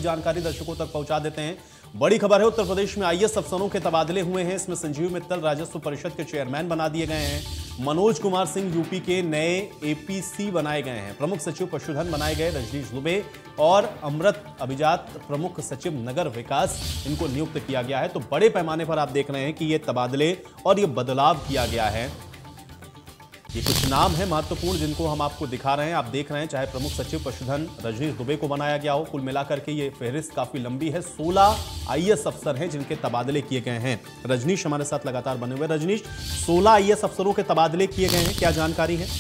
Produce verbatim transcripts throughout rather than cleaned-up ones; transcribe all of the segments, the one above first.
जानकारी दर्शकों तक पहुंचा देते हैं। बड़ी खबर है, उत्तर प्रदेश में आईएएस अफसरों के तबादले हुए हैं। इसमें संजीव मित्तल राजस्व परिषद के चेयरमैन बना दिए गए हैं। मनोज कुमार सिंह यूपी के नए एपीसी बनाए गए हैं। प्रमुख सचिव पशुधन बनाए गए रजनीश दुबे और अमृत अभिजात प्रमुख सचिव नगर विकास, इनको नियुक्त किया गया है। तो बड़े पैमाने पर आप देख रहे हैं कि ये तबादले और ये बदलाव किया गया है। ये कुछ नाम है महत्वपूर्ण जिनको हम आपको दिखा रहे हैं। आप देख रहे हैं, चाहे प्रमुख सचिव पशुधन रजनीश दुबे को बनाया गया हो। कुल मिलाकर के ये फहरिस्त काफी लंबी है। सोलह आईएएस अफसर हैं जिनके तबादले किए गए हैं। रजनीश हमारे साथ लगातार बने हुए। रजनीश, सोलह आईएएस अफसरों के तबादले किए गए हैं, क्या जानकारी है?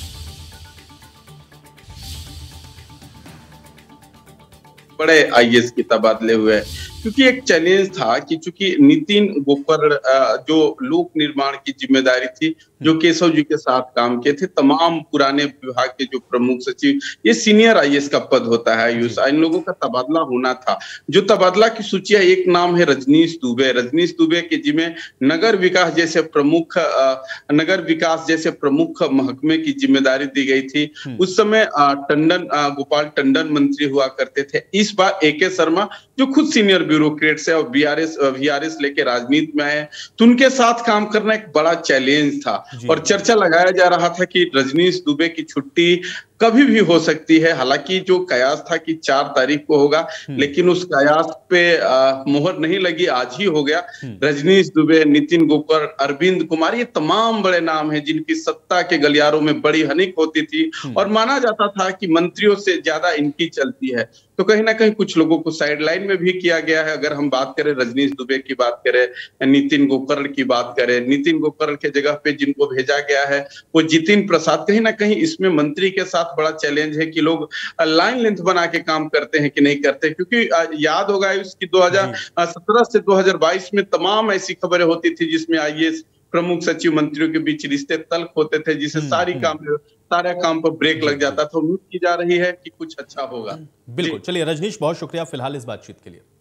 बड़े आईएएस के तबादले हुए, क्योंकि एक चैलेंज था कि चूंकि नितिन गोकर जो लोक निर्माण की जिम्मेदारी थी, जो केशव जी के साथ काम किए थे, तमाम पुराने विभाग के जो प्रमुख सचिव, ये सीनियर आईएएस का पद होता है, इन लोगों का तबादला होना था। जो तबादला की सूची है, एक नाम है रजनीश दुबे। रजनीश दुबे के जिम्मे नगर विकास जैसे प्रमुख नगर विकास जैसे प्रमुख महकमे की जिम्मेदारी दी गई थी। उस समय टंडन गोपाल टंडन मंत्री हुआ करते थे। इस बार ए के शर्मा जो खुद सीनियर ब्यूरोक्रेट्स है और बीआरएस वीआरएस लेके राजनीति में आए, तो उनके साथ काम करना एक बड़ा चैलेंज था। और चर्चा लगाया जा रहा था कि रजनीश दुबे की छुट्टी कभी भी हो सकती है। हालांकि जो कयास था कि चार तारीख को होगा, लेकिन उस कयास पे आ, मोहर नहीं लगी, आज ही हो गया। रजनीश दुबे, नितिन गोकर, अरविंद कुमार, ये तमाम बड़े नाम हैं जिनकी सत्ता के गलियारों में बड़ी हनिक होती थी और माना जाता था कि मंत्रियों से ज्यादा इनकी चलती है। तो कहीं ना कहीं कुछ लोगों को साइडलाइन में भी किया गया है। अगर हम बात करें रजनीश दुबे की बात करें, नितिन गोकर्ण की बात करें, नितिन गोकर्ण के जगह पे जिनको भेजा गया है वो जितिन प्रसाद। कहीं ना कहीं इसमें मंत्री के साथ बड़ा चैलेंज है कि लोग लाइन लेंथ बना के काम करते हैं कि नहीं करते, क्योंकि याद होगा इसकी दो हज़ार सत्रह से दो हज़ार बाईस में तमाम ऐसी खबरें होती थी जिसमें आईएएस प्रमुख सचिव मंत्रियों के बीच रिश्ते तल्ख होते थे, जिससे सारी काम सारे काम पर ब्रेक लग जाता था। उम्मीद की जा रही है कि कुछ अच्छा होगा। बिल्कुल। चलिए रजनीश, बहुत शुक्रिया फिलहाल इस बातचीत के लिए।